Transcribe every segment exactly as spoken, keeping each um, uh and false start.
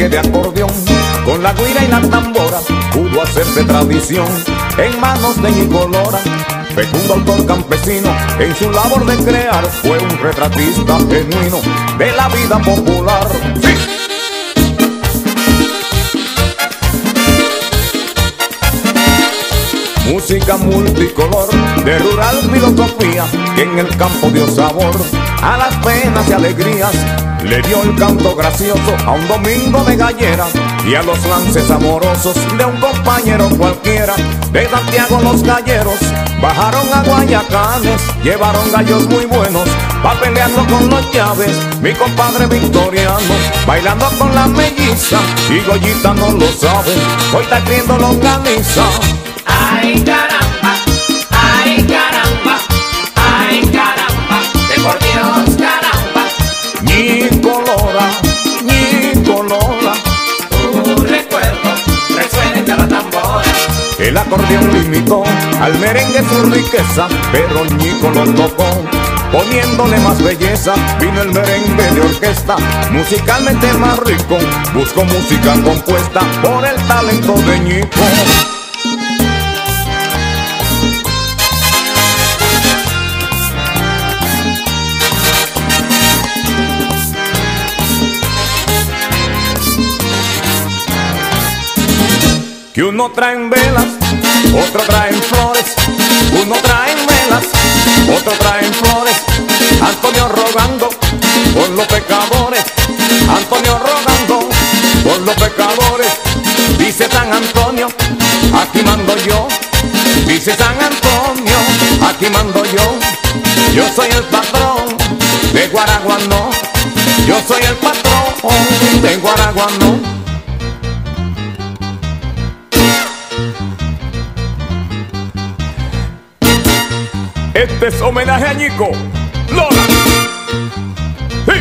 merengue de acordeón, con la guira y la tambora, pudo hacerse tradición en manos de Ñico Lora. Fecundo autor campesino, en su labor de crear, fue un retratista genuino de la vida popular. ¡Sí! Música multicolor, de rural filosofía, que en el campo dio sabor a las penas y alegrías. Le dio el canto gracioso a un domingo de gallera y a los lances amorosos de un compañero cualquiera. De Santiago los galleros bajaron a Guayacanes, llevaron gallos muy buenos pa' pelearlo con los llaves. Mi compadre Victoriano bailando con la melliza, y Goyita no lo sabe, hoy está escribiendo longaniza. Ay caramba, ay caramba, ay caramba, que por Dios caramba. Ñico Lora, Ñico Lora, Tu recuerdo resuena en cada tambora. el acordeón limitó al merengue su riqueza, pero Ñico lo tocó poniéndole más belleza. Vino el merengue de orquesta, musicalmente más rico, buscó música compuesta por el talento de Ñico. Que uno trae velas, otro trae flores, uno trae velas, otro trae flores. Antonio rogando por los pecadores, Antonio rogando por los pecadores. Dice San Antonio, aquí mando yo. Dice San Antonio, aquí mando yo. Yo soy el patrón de Guaraguano, yo soy el patrón de Guaraguano. Este es homenaje a Ñico Lora. ¡Sí!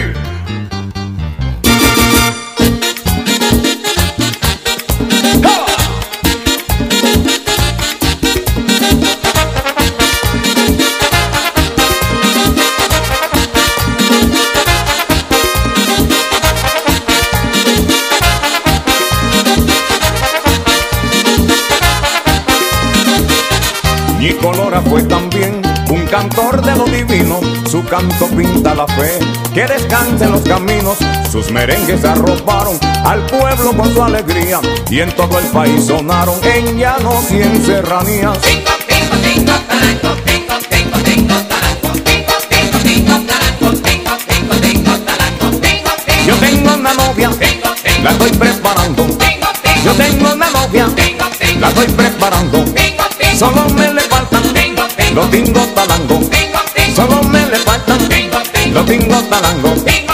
¡Ja! Ñico Lora fue también un cantor de lo divino, su canto pinta la fe, que descanse en los caminos. Sus merengues arroparon al pueblo con su alegría, y en todo el país sonaron en llanos y en serranías. Tingo, tingo, tingo, tarango, tingo, tingo, tingo, tarango, tingo, tingo, tingo, tarango, tingo, tingo, tingo, tarango, tingo, tingo. Yo tengo una novia, Tingo, tingo, la estoy preparando. tingo, tingo, Yo tengo una novia, tingo, tingo, la estoy preparando. tingo, tingo, Solo me le faltan tingo, tingo, los tingos talango. tingo, tingo, Solo me le faltan tingo, tingo, los tingos talango. tingo.